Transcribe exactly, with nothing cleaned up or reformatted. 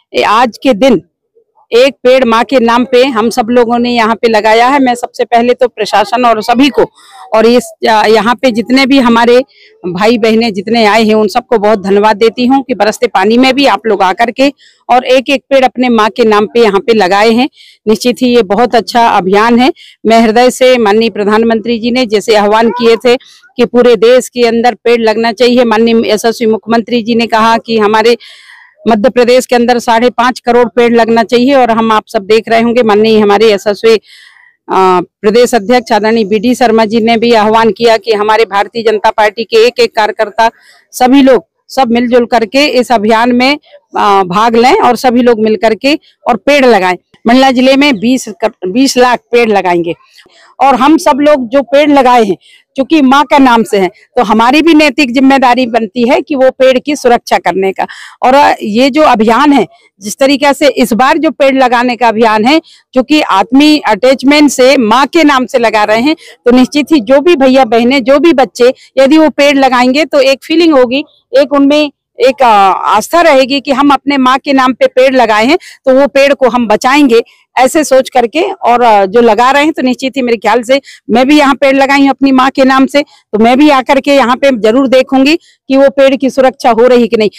आज के दिन एक पेड़ माँ के नाम पे हम सब लोगों ने यहाँ पे लगाया है। मैं सबसे पहले तो प्रशासन और सभी को और इस यहाँ पे जितने भी हमारे भाई बहनें जितने आए हैं उन सबको बहुत धन्यवाद देती हूँ कि बरसते पानी में भी आप लोग आकर के और एक एक पेड़ अपने माँ के नाम पे यहाँ पे लगाए हैं। निश्चित ही ये बहुत अच्छा अभियान है। मैं हृदय से माननीय प्रधानमंत्री जी ने जैसे आह्वान किए थे कि पूरे देश के अंदर पेड़ लगना चाहिए, माननीय यशस्वी मुख्यमंत्री जी ने कहा कि हमारे मध्य प्रदेश के अंदर साढ़े पांच करोड़ पेड़ लगना चाहिए और हम आप सब देख रहे होंगे माननीय हमारे यशस्वी प्रदेश अध्यक्ष आदरणीय बी डी शर्मा जी ने भी आह्वान किया कि हमारे भारतीय जनता पार्टी के एक एक कार्यकर्ता सभी लोग सब मिलजुल करके इस अभियान में भाग लें और सभी लोग मिल करके और पेड़ लगाएं। मंडला जिले में बीस बीस लाख पेड़ लगाएंगे और हम सब लोग जो पेड़ लगाए हैं क्योंकि माँ का नाम से है तो हमारी भी नैतिक जिम्मेदारी बनती है कि वो पेड़ की सुरक्षा करने का। और ये जो अभियान है जिस तरीके से इस बार जो पेड़ लगाने का अभियान है क्योंकि आत्मीय अटैचमेंट से माँ के नाम से लगा रहे हैं तो निश्चित ही जो भी भैया बहनें जो भी बच्चे यदि वो पेड़ लगाएंगे तो एक फीलिंग होगी, एक उनमें एक आस्था रहेगी कि हम अपने माँ के नाम पे पेड़ लगाए हैं तो वो पेड़ को हम बचाएंगे ऐसे सोच करके और जो लगा रहे हैं। तो निश्चित ही मेरे ख्याल से मैं भी यहाँ पेड़ लगाई हूँ अपनी माँ के नाम से तो मैं भी आकर के यहाँ पे जरूर देखूंगी कि वो पेड़ की सुरक्षा हो रही कि नहीं।